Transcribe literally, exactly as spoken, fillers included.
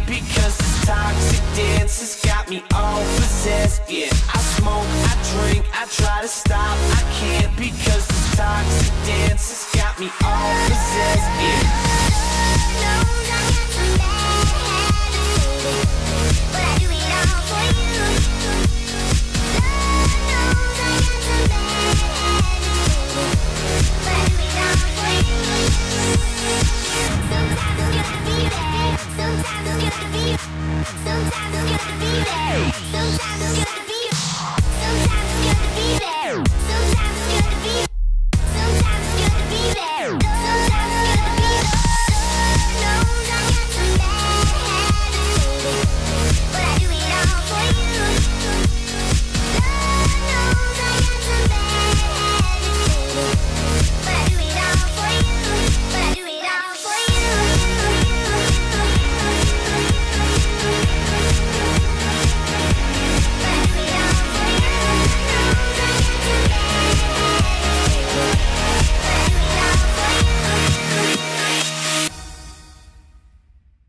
because this toxic dance has got me all possessed. Yeah, I smoke, I drink, I try to stop, I can't because this toxic dance has got me all possessed. Yeah. Sometimes it's good to be there. Sometimes it's good to be. Sometimes it's good to be there. Sometimes it's good to be.